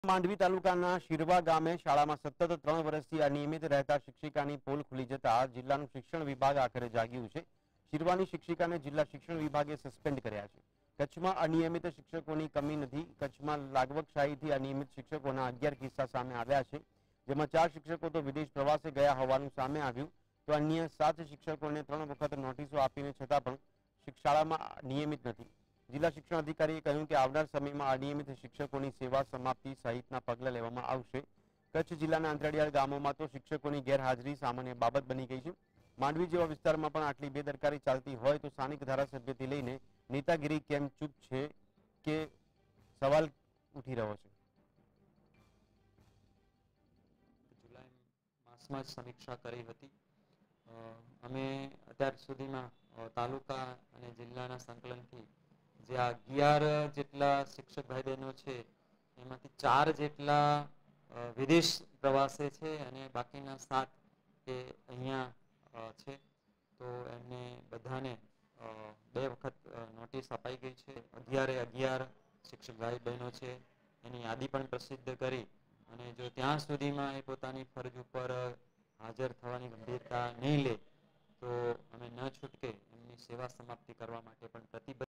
માંડવી તાલુકાના શિરવા ગામે શાળામાં સતત 3 વર્ષથી અનિયમિત રહેતા શિક્ષિકાની પોલ ખુલી જતા જિલ્લાનું શિક્ષણ વિભાગ આખરે જાગ્યું છે। શિરવાની શિક્ષિકાને જિલ્લા શિક્ષણ વિભાગે સસ્પેન્ડ કર્યા છે। કચ્છમાં અનિયમિત શિક્ષકોની કમી નથી। કચ્છમાં લાગવકશાહીથી અનિયમિત શિક્ષકોના 11 કિસ્સા સામે આવ્યા છે, જેમાં 4 શિક્ષકો તો વિદેશ પ્રવાસે ગયા હોવાનું સામે આવ્યું, તો અન્ય 7 શિક્ષકોને 3 વખત નોટિસો આપીને છતાં પણ શાળામાં નિયમિત નથી। जिला शिक्षण अधिकारीए कह્યું કે આવનાર સમયમાં અનિયમિત શિક્ષકોની સેવા સમાપ્તિ સહિતના પગલાં લેવામાં આવશે। કચ્છ જિલ્લાના અંતરિયાળ ગામોમાં તો શિક્ષકોની ગેરહાજરી સામાન્ય બાબત બની ગઈ છે। માંડવી જેવા વિસ્તારમાં પણ આટલી બેદરકારી ચાલતી હોય તો સ્થાનિક ધારાસભ્યથી લઈને નેતાગીરી કેમ ચૂપ છે કે સવાલ ઉઠી રહ્યો છે। જુલાઈ માસમાં સમીક્ષા કરી હતી। અમે અત્યાર સુધીમાં તાલુકા અને જિલ્લાના સંકલનથી જે 11 જેટલા શિક્ષક ભાઈ બહેનો છે એમાંથી 4 જેટલા વિદેશ પ્રવાસે છે અને બાકીના 7 કે અહીંયા છે, તો એમને બધાને 2 વખત નોટિસ અપાઈ ગઈ છે। 11 શિક્ષક ભાઈ બહેનો છે એની યાદી પણ પ્રસિદ્ધ કરી અને જો ત્યાં સુધીમાં એ પોતાની ફરજ ઉપર હાજર થવાની ગંભીરતા નહીં લે તો અમે ન છૂટકે એમની સેવા સમાપ્તિ કરવા માટે પણ પ્રતિબદ્ધ